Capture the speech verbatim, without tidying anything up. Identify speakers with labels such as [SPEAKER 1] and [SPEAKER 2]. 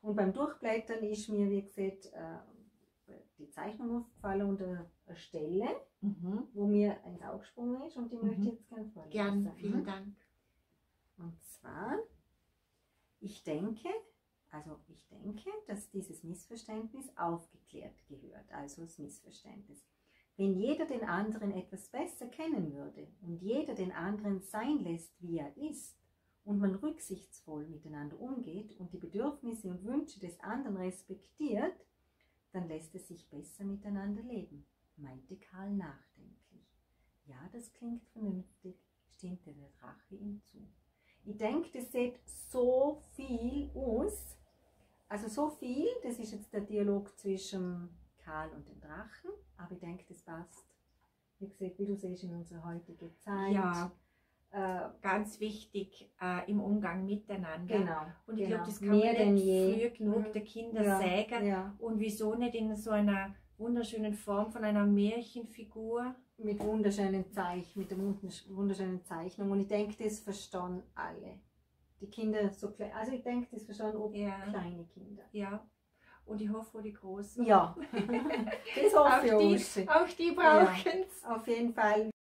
[SPEAKER 1] Und beim Durchblättern ist mir, wie gesagt, die Zeichnung aufgefallen unter einer Stelle, mhm. wo mir ins Auge gesprungen ist und die mhm. möchte ich jetzt gerne vorlesen.
[SPEAKER 2] Gern, vielen Dank.
[SPEAKER 1] Und zwar, ich denke, also ich denke, dass dieses Missverständnis aufgeklärt gehört, also das Missverständnis. Wenn jeder den anderen etwas besser kennen würde und jeder den anderen sein lässt, wie er ist, und man rücksichtsvoll miteinander umgeht und die Bedürfnisse und Wünsche des anderen respektiert, dann lässt es sich besser miteinander leben, meinte Karl nachdenklich. Ja, das klingt vernünftig, stimmte der Drache ihm zu. Ich denke, das sieht so viel aus, also so viel, das ist jetzt der Dialog zwischen Karl und dem Drachen, aber ich denke, das passt, wie gesagt, wie du siehst, in unserer heutigen Zeit.
[SPEAKER 2] Ja. Äh, ganz wichtig äh, im Umgang miteinander.
[SPEAKER 1] Genau,
[SPEAKER 2] und ich
[SPEAKER 1] genau.
[SPEAKER 2] glaube, das kann Mehr man nicht früh genug
[SPEAKER 1] mhm.
[SPEAKER 2] der Kinder
[SPEAKER 1] ja,
[SPEAKER 2] sagen.
[SPEAKER 1] Ja.
[SPEAKER 2] Und wieso nicht in so einer wunderschönen Form von einer Märchenfigur?
[SPEAKER 1] Mit wunderschönen Zeichen, mit der wunderschönen Zeichnung. Und ich denke, das verstehen alle. Die Kinder so klein, also ich denke, das verstehen auch ja. kleine Kinder.
[SPEAKER 2] Ja. Und ich hoffe, die Großen.
[SPEAKER 1] Ja, das hoffe ich
[SPEAKER 2] auch. Die, auch die brauchen es.
[SPEAKER 1] Ja, auf jeden Fall.